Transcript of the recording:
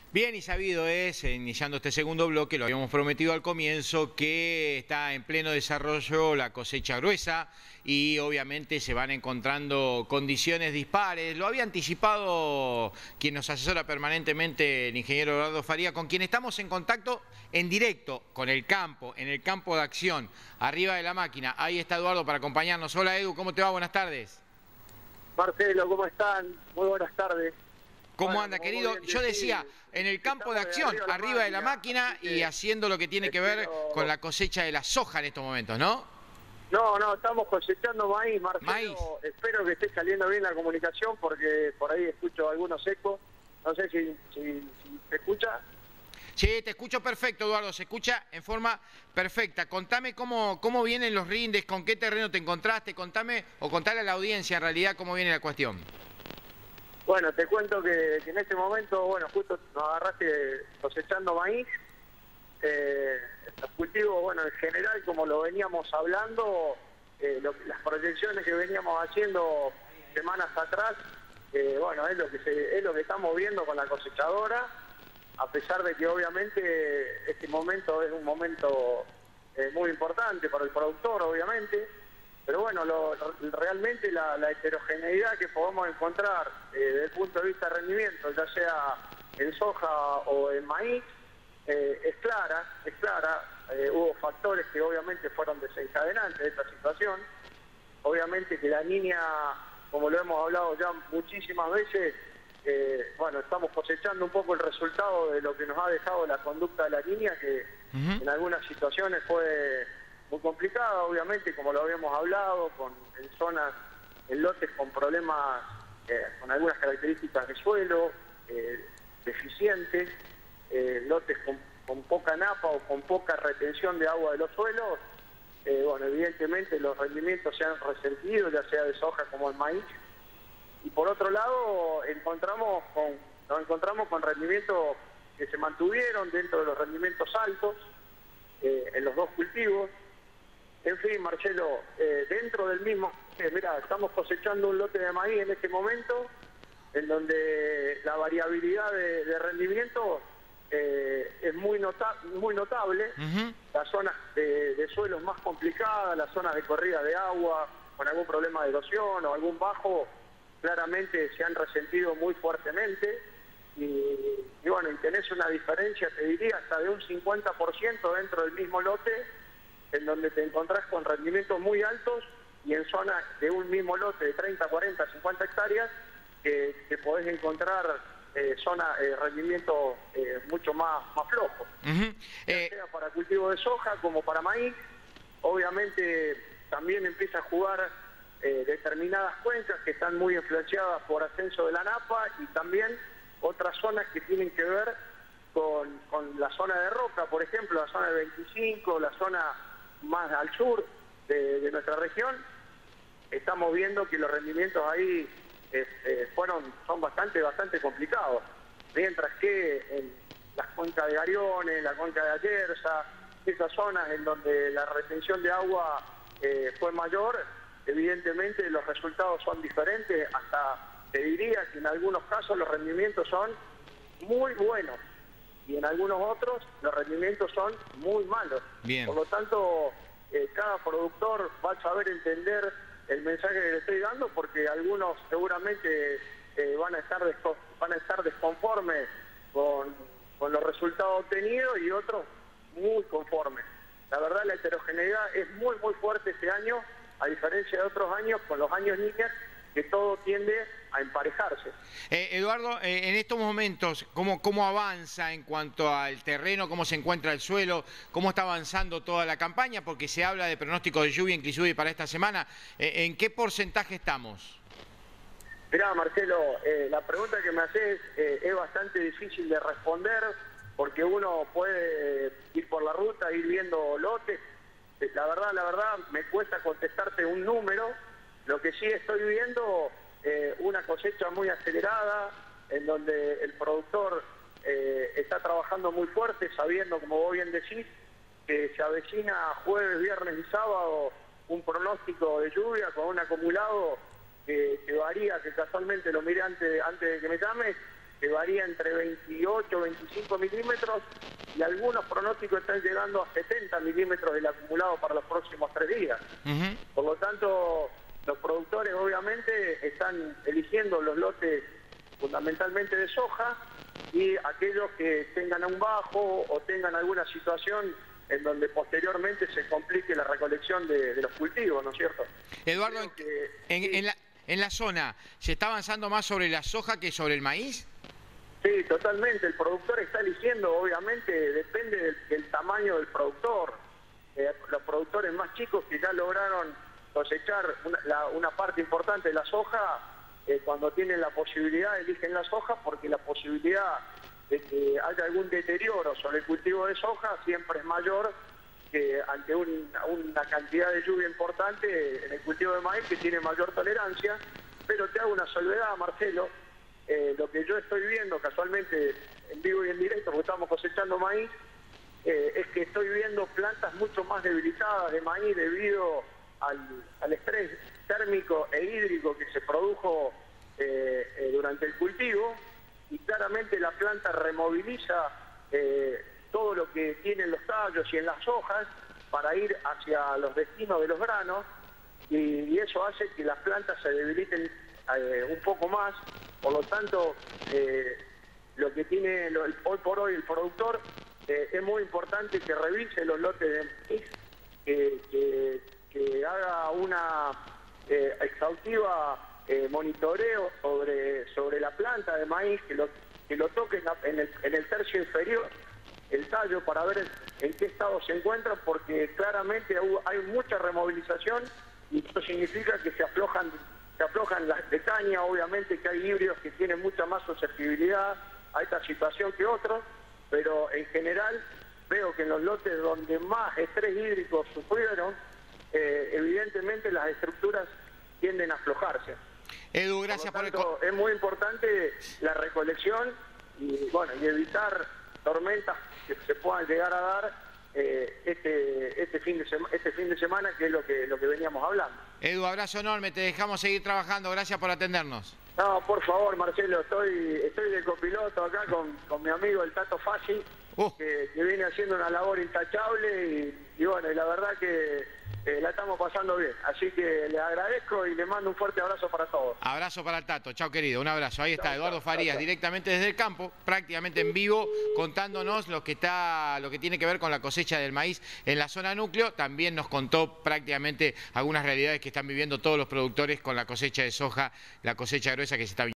Bien y sabido es, iniciando este segundo bloque, lo habíamos prometido al comienzo, que está en pleno desarrollo la cosecha gruesa y obviamente se van encontrando condiciones dispares. Lo había anticipado quien nos asesora permanentemente, el ingeniero Eduardo Faría, con quien estamos en contacto en directo con el campo, en el campo de acción, arriba de la máquina. Ahí está Eduardo para acompañarnos. Hola Edu, ¿cómo te va? Buenas tardes. Marcelo, ¿cómo están? Muy buenas tardes. ¿Cómo Bueno, anda, como querido? bien Yo decís, decía, en el campo de estamos acción, arriba de la máquina así y que haciendo lo que tiene que ver con espero... la cosecha de la soja en estos momentos, ¿no? No, estamos cosechando maíz, Maíz. Marcelo. Espero que esté saliendo bien la comunicación porque por ahí escucho algunos ecos. No sé si se escucha. Sí, te escucho perfecto, Eduardo, se escucha en forma perfecta. Contame cómo vienen los rindes, con qué terreno te encontraste, contame o contale a la audiencia en realidad cómo viene la cuestión. Bueno, te cuento que en este momento, bueno, justo nos agarraste cosechando maíz. Los cultivos, bueno, en general, como lo veníamos hablando, las proyecciones que veníamos haciendo semanas atrás, bueno, es lo que estamos viendo con la cosechadora, a pesar de que obviamente este momento es un momento muy importante para el productor, obviamente, pero bueno, realmente la heterogeneidad que podemos encontrar desde el punto de vista de rendimiento, ya sea en soja o en maíz, es clara. Hubo factores que obviamente fueron desencadenantes de esta situación. Obviamente que la niña, como lo hemos hablado ya muchísimas veces, bueno, estamos cosechando un poco el resultado de lo que nos ha dejado la conducta de la niña, que en algunas situaciones fue muy complicada, obviamente, como lo habíamos hablado, en zonas, en lotes con problemas, con algunas características de suelo, deficientes, lotes con poca napa o con poca retención de agua de los suelos. Bueno, evidentemente los rendimientos se han resentido, ya sea de soja como el maíz. Y por otro lado, nos encontramos con rendimientos que se mantuvieron dentro de los rendimientos altos en los dos cultivos. En fin, Marcelo, dentro del mismo... mira, estamos cosechando un lote de maíz en este momento, en donde la variabilidad de rendimiento es muy notable. Las zonas de suelos más complicadas, las zonas de corrida de agua, con algún problema de erosión o algún bajo, claramente se han resentido muy fuertemente. Y bueno, y tenés una diferencia, te diría, hasta de un 50% dentro del mismo lote, en donde te encontrás con rendimientos muy altos y en zonas de un mismo lote de 30, 40, 50 hectáreas, que podés encontrar rendimientos mucho más flojos. Ya sea para cultivo de soja como para maíz. Obviamente también empieza a jugar determinadas cuencas que están muy influenciadas por ascenso de la napa, y también otras zonas que tienen que ver con la zona de roca, por ejemplo, la zona de 25, la zona más al sur de nuestra región. Estamos viendo que los rendimientos ahí son bastante complicados, mientras que en las cuencas de Gariones, la cuenca de Ayerza, esas zonas en donde la retención de agua fue mayor, evidentemente los resultados son diferentes. Hasta te diría que en algunos casos los rendimientos son muy buenos y en algunos otros los rendimientos son muy malos. Bien. Por lo tanto, cada productor va a saber entender el mensaje que le estoy dando, porque algunos seguramente van a estar desconformes con los resultados obtenidos, y otros muy conformes. La verdad, la heterogeneidad es muy fuerte este año, a diferencia de otros años, con los años niñas, que todo tiende a emparejarse. Eduardo, en estos momentos, ¿cómo avanza en cuanto al terreno, cómo se encuentra el suelo, cómo está avanzando toda la campaña? Porque se habla de pronóstico de lluvia inclusive para esta semana. ¿En qué porcentaje estamos? Mirá, Marcelo, la pregunta que me haces es bastante difícil de responder, porque uno puede ir por la ruta, ir viendo lotes. La verdad, me cuesta contestarte un número. Lo que sí estoy viendo, una cosecha muy acelerada, en donde el productor está trabajando muy fuerte, sabiendo, como vos bien decís, que se avecina jueves, viernes y sábado un pronóstico de lluvia con un acumulado que varía, que casualmente lo miré antes de que me llames, que varía entre 28 y 25 milímetros, y algunos pronósticos están llegando a 70 milímetros del acumulado para los próximos 3 días. Por lo tanto, los productores obviamente están eligiendo los lotes fundamentalmente de soja, y aquellos que tengan un bajo o tengan alguna situación en donde posteriormente se complique la recolección de los cultivos, ¿no es cierto? Eduardo, en la zona, ¿se está avanzando más sobre la soja que sobre el maíz? Sí, totalmente. El productor está eligiendo, obviamente, depende del tamaño del productor. Los productores más chicos que ya lograron cosechar una parte importante de la soja, cuando tienen la posibilidad eligen la soja, porque la posibilidad de que haya algún deterioro sobre el cultivo de soja siempre es mayor que ante una cantidad de lluvia importante en el cultivo de maíz, que tiene mayor tolerancia. Pero te hago una salvedad, Marcelo. Lo que yo estoy viendo casualmente en vivo y en directo, porque estamos cosechando maíz, es que estoy viendo plantas mucho más debilitadas de maíz debido al estrés térmico e hídrico que se produjo durante el cultivo, y claramente la planta removiliza todo lo que tienen los tallos y en las hojas para ir hacia los destinos de los granos, y eso hace que las plantas se debiliten un poco más. Por lo tanto, lo que tiene hoy por hoy el productor, es muy importante que revise los lotes de maíz, que haga una exhaustiva monitoreo sobre la planta de maíz, que lo toque en el tercio inferior, el tallo, para ver en qué estado se encuentra, porque claramente hay mucha removilización, y esto significa que se aflojan las de caña. Obviamente que hay híbridos que tienen mucha más susceptibilidad a esta situación que otros, pero en general veo que en los lotes donde más estrés hídrico sufrieron, evidentemente las estructuras tienden a aflojarse. Edu, gracias por el... Es muy importante la recolección y evitar tormentas que se puedan llegar a dar este fin de semana, que es lo que veníamos hablando. Edu, abrazo enorme, te dejamos seguir trabajando, gracias por atendernos. No, por favor, Marcelo, estoy de copiloto acá con mi amigo el Tato Fassi, que viene haciendo una labor intachable, y la verdad que la estamos pasando bien. Así que le agradezco y le mando un fuerte abrazo para todos. Abrazo para el Tato, chao querido, un abrazo. Ahí está Eduardo Farías, directamente desde el campo, prácticamente en vivo, contándonos lo que tiene que ver con la cosecha del maíz en la zona núcleo. También nos contó prácticamente algunas realidades que están viviendo todos los productores con la cosecha de soja, la cosecha gruesa que se está viviendo.